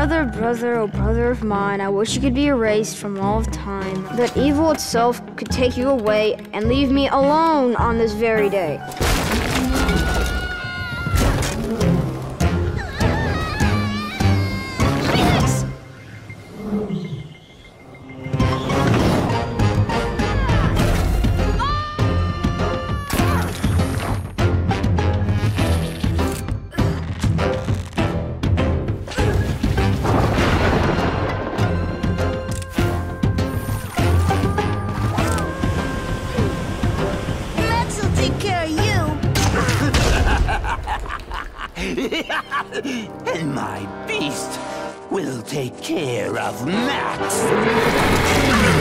brother, oh brother of mine, I wish you could be erased from all of time, that evil itself could take you away and leave me alone on this very day. And my beast will take care of Max.